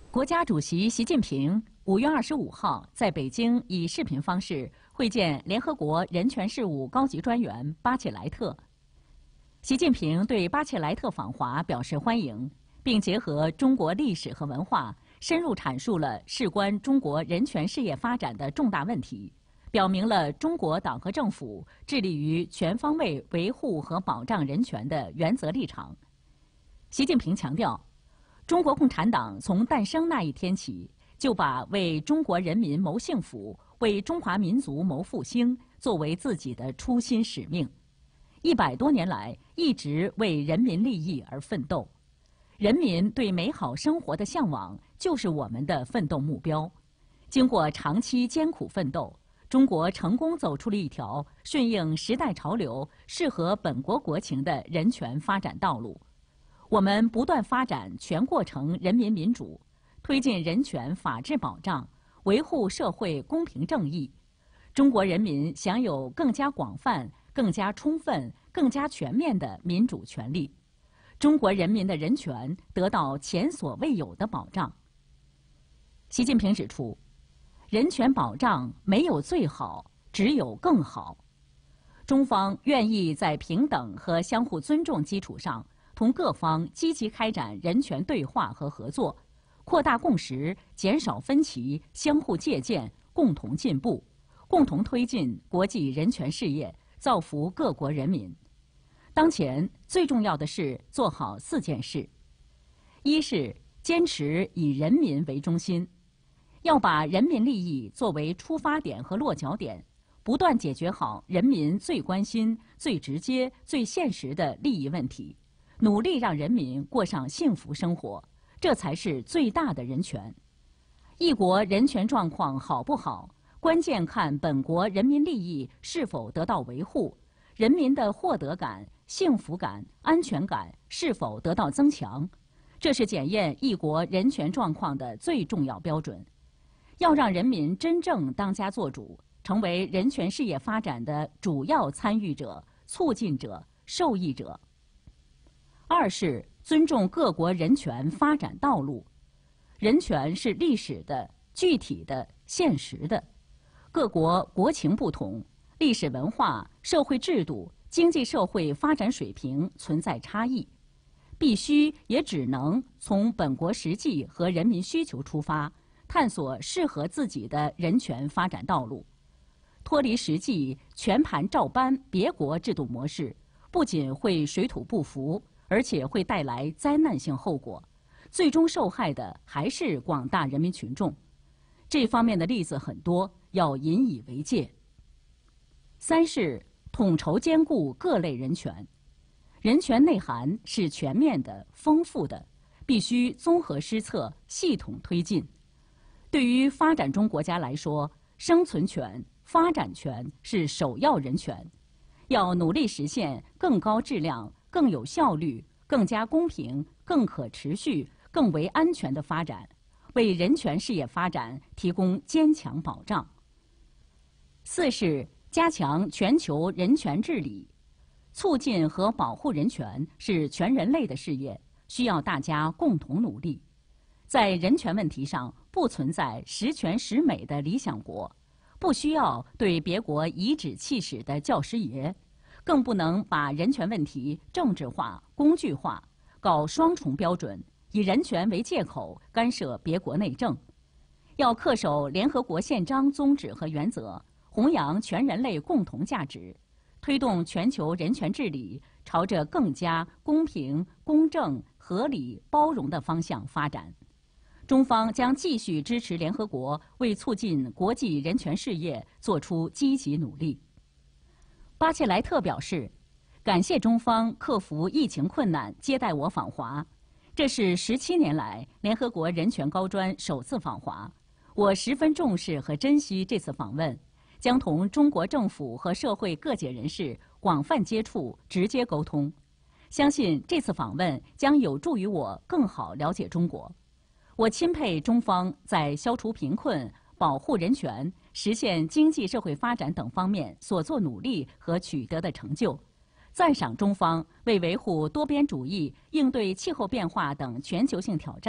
国家主席习近平5月25号在北京以视频方式会见联合国人权事务高级专员巴切莱特。习近平对巴切莱特访华表示欢迎，并结合中国历史和文化，深入阐述了事关中国人权事业发展的重大问题，表明了中国党和政府致力于全方位维护和保障人权的原则立场。习近平强调，中国共产党从诞生那一天起，就把为中国人民谋幸福、为中华民族谋复兴作为自己的初心使命。100多年来，一直为人民利益而奋斗。人民对美好生活的向往，就是我们的奋斗目标。经过长期艰苦奋斗，中国成功走出了一条顺应时代潮流、适合本国国情的人权发展道路。我们不断发展全过程人民民主，推进人权法治保障，维护社会公平正义。中国人民享有更加广泛、更加充分、更加全面的民主权利。中国人民的人权得到前所未有的保障。习近平指出，人权保障没有最好，只有更好。中方愿意在平等和相互尊重基础上，同各方积极开展人权对话和合作，扩大共识，减少分歧，相互借鉴，共同进步，共同推进国际人权事业，造福各国人民。当前最重要的是做好4件事：一是坚持以人民为中心，要把人民利益作为出发点和落脚点，不断解决好人民最关心、最直接、最现实的利益问题，努力让人民过上幸福生活，这才是最大的人权。一国人权状况好不好，关键看本国人民利益是否得到维护，人民的获得感、幸福感、安全感是否得到增强，这是检验一国人权状况的最重要标准。要让人民真正当家作主，成为人权事业发展的主要参与者、促进者、受益者。二是尊重各国人权发展道路。人权是历史的、具体的、现实的。各国国情不同，历史文化、社会制度、经济社会发展水平存在差异，必须也只能从本国实际和人民需求出发，探索适合自己的人权发展道路。脱离实际全盘照搬别国制度模式，不仅会水土不服，而且会带来灾难性后果，最终受害的还是广大人民群众。这方面的例子很多，要引以为戒。三是统筹兼顾各类人权。人权内涵是全面的、丰富的，必须综合施策、系统推进。对于发展中国家来说，生存权、发展权是首要人权，要努力实现更高质量、更有效率、更加公平、更可持续、更为安全的发展，为人权事业发展提供坚强保障。四是加强全球人权治理。促进和保护人权是全人类的事业，需要大家共同努力。在人权问题上，不存在十全十美的理想国，不需要对别国颐指气使的教师爷，更不能把人权问题政治化、工具化，搞双重标准，以人权为借口干涉别国内政。要恪守联合国宪章宗旨和原则，弘扬全人类共同价值，推动全球人权治理朝着更加公平、公正、合理、包容的方向发展。中方将继续支持联合国为促进国际人权事业做出积极努力。巴切莱特表示，感谢中方克服疫情困难接待我访华，这是17年来联合国人权高专首次访华，我十分重视和珍惜这次访问，将同中国政府和社会各界人士广泛接触、直接沟通。相信这次访问将有助于我更好了解中国。我钦佩中方在消除贫困、保护人权、实现经济社会发展等方面所作努力和取得的成就，赞赏中方为维护多边主义、应对气候变化等全球性挑战，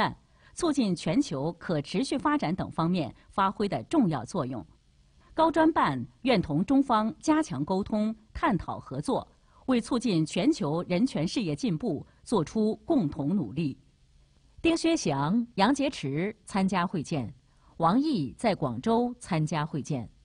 促进全球可持续发展等方面发挥的重要作用。高专办愿同中方加强沟通、探讨合作，为促进全球人权事业进步作出共同努力。丁薛祥、杨洁篪参加会见，王毅在广州参加会见。